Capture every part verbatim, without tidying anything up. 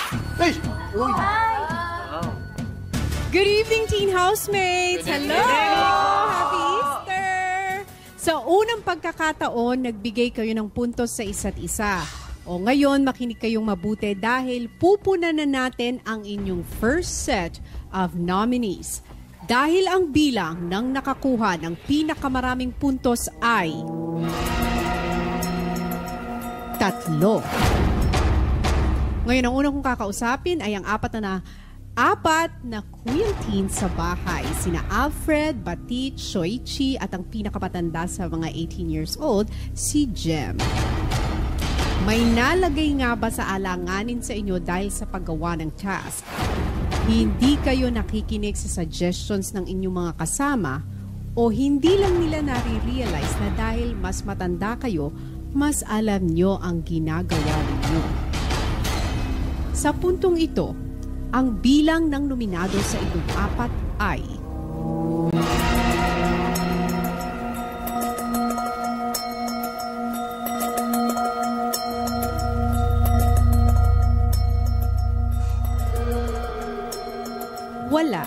Hey! Uy! Good evening, teen housemates! Hello! Happy Easter! Sa unang pagkakataon, nagbigay kayo ng puntos sa isa't isa. O ngayon, makinig kayong mabuti dahil pupunan na natin ang inyong first set of nominees. Dahil ang bilang ng nakakuha ng pinakamaraming puntos ay tatlo. Ngayon, ang unang kong kakausapin ay ang apat na na apat na kuyang teen sa bahay. Sina Alfred, Batit, Shoichi at ang pinakamatanda sa mga eighteen years old, si Jem. May nalagay nga ba sa alanganin sa inyo dahil sa paggawa ng task? Hindi kayo nakikinig sa suggestions ng inyong mga kasama o hindi lang nila nare-realize na dahil mas matanda kayo, mas alam nyo ang ginagawa ninyo. Sa puntong ito, ang bilang ng nominado sa inyong apat ay wala.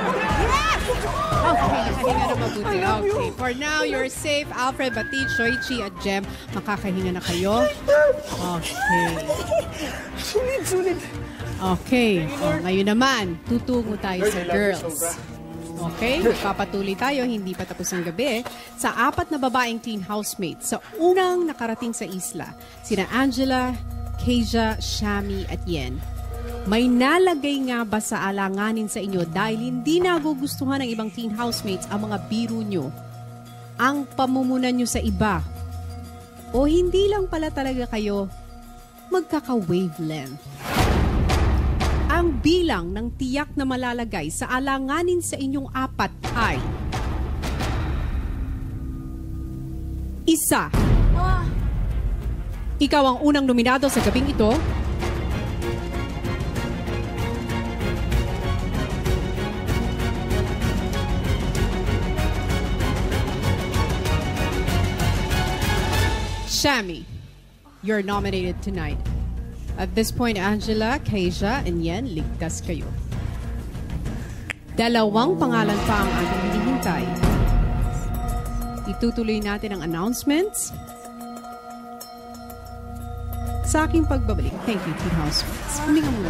Okay, nakahinga na mabuti. Okay, for now, you're safe. Alfred, Batit, Shoichi, at Jem, makakahinga na kayo. Okay. Sulit, sulit. Okay, o, ngayon naman, tutungo tayo sa girls. Okay, papatuloy tayo, hindi pa tapos ang gabi, sa apat na babaeng teen housemates sa unang nakarating sa isla, sina Angela, Keja, Shami, at Yen. May nalagay nga ba sa alanganin sa inyo dahil hindi nagugustuhan ng ibang teen housemates ang mga biro nyo, ang pamumunan nyo sa iba, o hindi lang pala talaga kayo magkaka-wavelength? Ang bilang ng tiyak na malalagay sa alanganin sa inyong apat ay isa. Ikaw ang unang nominado sa gabing ito. Shami, you're nominated tonight. At this point, Angela, Keisha, and Yen, ligtas kayo. Dalawang pangalan pa ang ating hinihintay. Itutuloy natin ang announcements sa aking pagbabalik. Thank you, Teen Housemates. Huminga muna.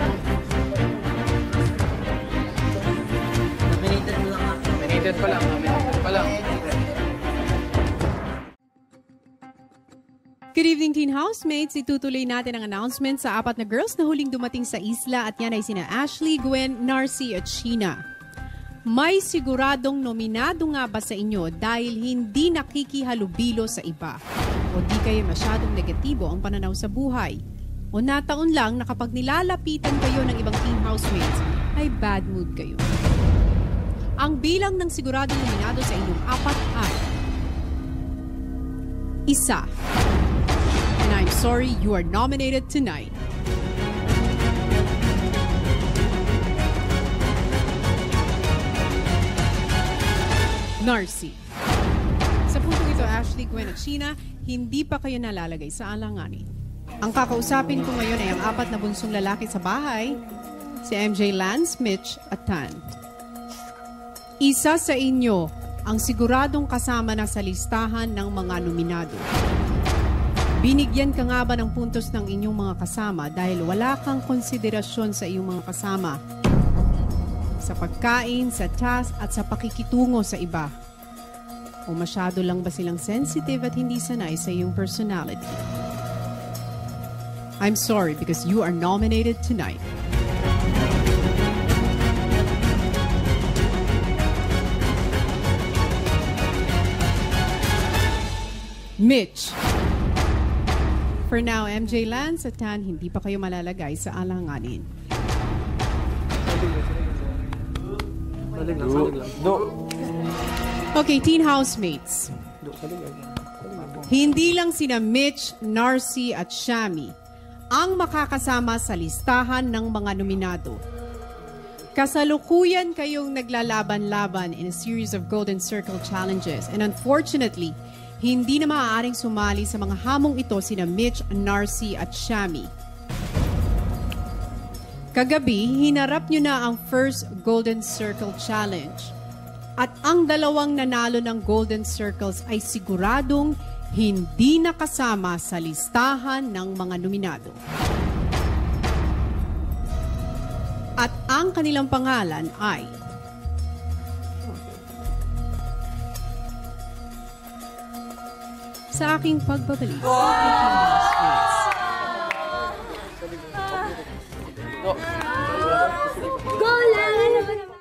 Nominated pa lang. Nominated pa lang. Nominated pa lang. Good evening, teen housemates. Itutuloy natin ang announcement sa apat na girls na huling dumating sa isla at yan ay sina Ashley, Gwen, Narcy at Sheena. May siguradong nominado nga ba sa inyo dahil hindi nakikihalubilo sa iba? O di kayo masyadong negatibo ang pananaw sa buhay? O nataon lang na kapag nilalapitan kayo ng ibang teen housemates, ay bad mood kayo? Ang bilang ng siguradong nominado sa inyong apat ay isa. And I'm sorry, you are nominated tonight. Narcy. Sa puntong ito, Ashley, Gwen at Sheena, hindi pa kayo nalalagay sa alanganin. Ang kakausapin ko ngayon ay ang apat na bunsong lalaki sa bahay, si M J Lance, Mitch at Tan. Isa sa inyo ang siguradong kasama na sa listahan ng mga nominado. Binigyan ka nga ba ng puntos ng inyong mga kasama dahil wala kang konsiderasyon sa iyong mga kasama? Sa pagkain, sa task, at sa pakikitungo sa iba? O masyado lang ba silang sensitive at hindi sanay sa iyong personality? I'm sorry because you are nominated tonight. Mitch. For now, M J Lance at Tan, hindi pa kayo malalagay sa alanganin. Okay, teen housemates. Hindi lang sina Mitch, Narcy at Shami ang makakasama sa listahan ng mga nominado. Kasalukuyan kayong naglalaban-laban in a series of Golden Circle challenges, and unfortunately, hindi na maaaring sumali sa mga hamong ito sina Mitch, Narcy at Shami. Kagabi, hinarap nyo na ang first Golden Circle Challenge. At ang dalawang nanalo ng Golden Circles ay siguradong hindi nakasama sa listahan ng mga nominado. At ang kanilang pangalan ay sa aking pagbabalik. Go, Lan!